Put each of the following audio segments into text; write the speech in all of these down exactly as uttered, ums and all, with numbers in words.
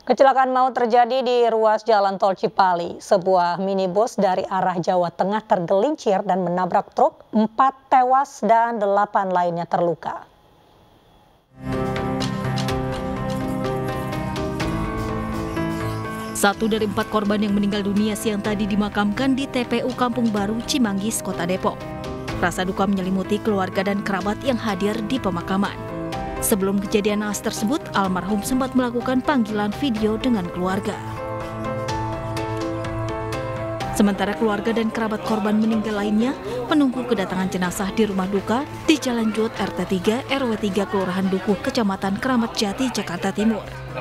Kecelakaan maut terjadi di ruas Jalan Tol Cipali. Sebuah minibus dari arah Jawa Tengah tergelincir dan menabrak truk, empat tewas dan delapan lainnya terluka. Satu dari empat korban yang meninggal dunia siang tadi dimakamkan di T P U Kampung Baru, Cimanggis, Kota Depok. Rasa duka menyelimuti keluarga dan kerabat yang hadir di pemakaman. Sebelum kejadian naas tersebut, almarhum sempat melakukan panggilan video dengan keluarga. Sementara keluarga dan kerabat korban meninggal lainnya menunggu kedatangan jenazah di rumah duka di Jalan Jut R T tiga R W tiga Kelurahan Dukuh, Kecamatan Kramat Jati, Jakarta Timur.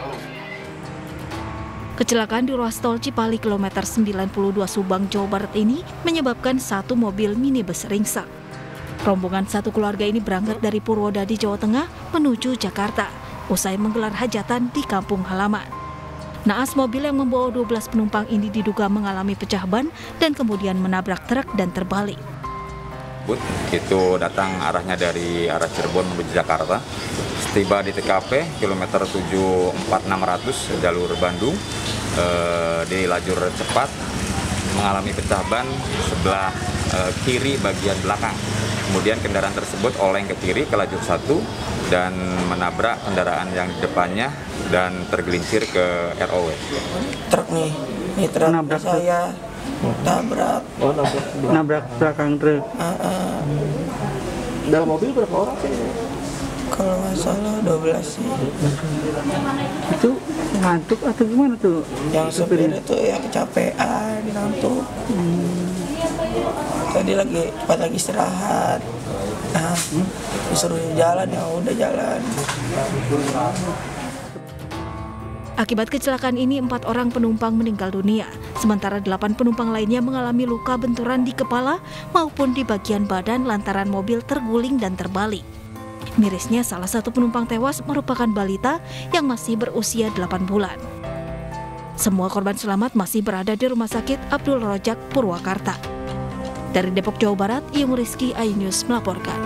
Kecelakaan di ruas tol Cipali kilometer sembilan puluh dua Subang, Jawa Barat ini menyebabkan satu mobil minibus ringsek. Rombongan satu keluarga ini berangkat dari Purwodadi, Jawa Tengah menuju Jakarta usai menggelar hajatan di kampung halaman. Naas mobil yang membawa dua belas penumpang ini diduga mengalami pecah ban dan kemudian menabrak truk dan terbalik. Itu datang arahnya dari arah Cirebon menuju Jakarta. Tiba di T K P kilometer tujuh empat enam ratus jalur Bandung eh, di lajur cepat mengalami pecah ban sebelah eh, kiri bagian belakang. Kemudian kendaraan tersebut oleng ke kiri ke lajur satu dan menabrak kendaraan yang di depannya dan tergelincir ke R O W. Truk nih, ini truk nabrak saya tabrak. Oh, nabrak, nabrak belakang truk. Uh, uh. Dalam mobil berapa orang sih? Kalau nggak salah dua belas sih. Itu ngantuk atau gimana tuh? Yang supir itu ya kecapean, ngantuk. Hmm. Tadi lagi cepat lagi istirahat. Nah, disuruh jalan ya udah jalan. Akibat kecelakaan ini, empat orang penumpang meninggal dunia, sementara delapan penumpang lainnya mengalami luka benturan di kepala maupun di bagian badan lantaran mobil terguling dan terbalik. Mirisnya, salah satu penumpang tewas merupakan balita yang masih berusia delapan bulan. Semua korban selamat masih berada di Rumah Sakit Abdul Rojak, Purwakarta. Dari Depok, Jawa Barat, Yung Rizky, iNews melaporkan.